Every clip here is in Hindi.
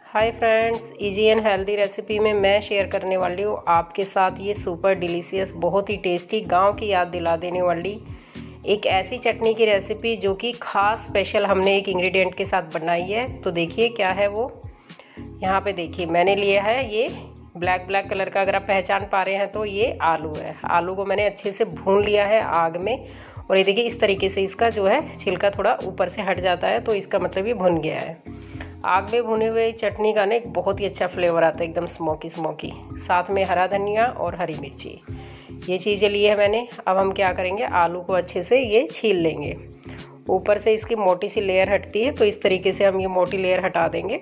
Hi friends, easy and healthy recipe में मैं शेयर करने वाली हूँ आपके साथ ये सुपर डिलीशियस, बहुत ही टेस्टी, गांव की याद दिला देने वाली एक ऐसी चटनी की रेसिपी जो कि खास स्पेशल हमने एक इंग्रेडिएंट के साथ बनाई है। तो देखिए क्या है वो। यहाँ पे देखिए मैंने लिया है ये ब्लैक कलर का, अगर आप पहचान पा रहे हैं तो ये आलू है। आलू को मैंने अच्छे से भून लिया है आग में, और ये देखिए इस तरीके से इसका जो है छिलका थोड़ा ऊपर से हट जाता है, तो इसका मतलब ये भुन गया है। आग में भुने हुए चटनी का ना एक बहुत ही अच्छा फ्लेवर आता है, एकदम स्मोकी। साथ में हरा धनिया और हरी मिर्ची, ये चीज़ें ली है मैंने। अब हम क्या करेंगे, आलू को अच्छे से ये छील लेंगे। ऊपर से इसकी मोटी सी लेयर हटती है, तो इस तरीके से हम ये मोटी लेयर हटा देंगे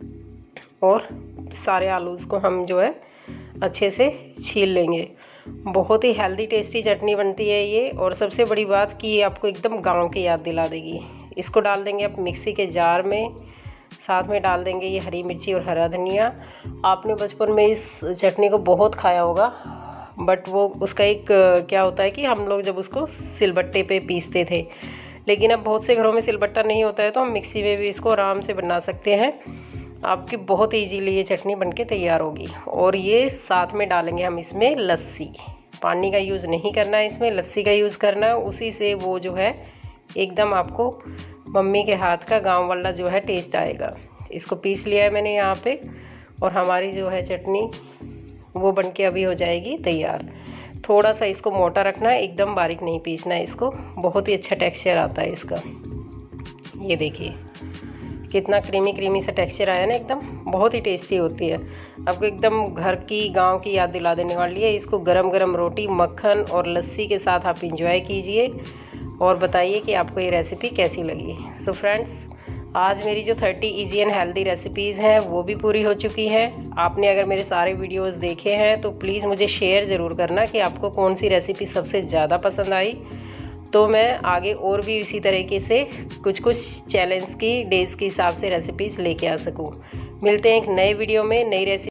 और सारे आलू को हम जो है अच्छे से छील लेंगे। बहुत ही हेल्दी टेस्टी चटनी बनती है ये, और सबसे बड़ी बात कि ये आपको एकदम गाँव की याद दिला देगी। इसको डाल देंगे आप मिक्सी के जार में, साथ में डाल देंगे ये हरी मिर्ची और हरा धनिया। आपने बचपन में इस चटनी को बहुत खाया होगा, बट वो उसका एक क्या होता है कि हम लोग जब उसको सिलबट्टे पे पीसते थे, लेकिन अब बहुत से घरों में सिलबट्टा नहीं होता है, तो हम मिक्सी में भी इसको आराम से बना सकते हैं। आपकी बहुत ईजीली ये चटनी बनके तैयार होगी। और ये साथ में डालेंगे हम इसमें लस्सी। पानी का यूज़ नहीं करना है, इसमें लस्सी का यूज़ करना है। उसी से वो जो है एकदम आपको मम्मी के हाथ का गांव वाला जो है टेस्ट आएगा। इसको पीस लिया है मैंने यहाँ पे, और हमारी जो है चटनी वो बनके अभी हो जाएगी तैयार। थोड़ा सा इसको मोटा रखना है, एकदम बारीक नहीं पीसना है इसको, बहुत ही अच्छा टेक्सचर आता है इसका। ये देखिए कितना क्रीमी सा टेक्सचर आया ना, एकदम बहुत ही टेस्टी होती है। आपको एकदम घर की गांव की याद दिला देने वाली है। इसको गरम रोटी, मक्खन और लस्सी के साथ आप इंजॉय कीजिए और बताइए कि आपको ये रेसिपी कैसी लगी। सो फ्रेंड्स, आज मेरी जो 30 इजी एंड हेल्दी रेसिपीज़ हैं वो भी पूरी हो चुकी हैं। आपने अगर मेरे सारे वीडियोस देखे हैं तो प्लीज़ मुझे शेयर ज़रूर करना कि आपको कौन सी रेसिपी सबसे ज़्यादा पसंद आई, तो मैं आगे और भी इसी तरीके से कुछ चैलेंज की डेज़ के हिसाब से रेसिपीज़ लेके आ सकूँ। मिलते हैं एक नए वीडियो में, नई रेसिपी।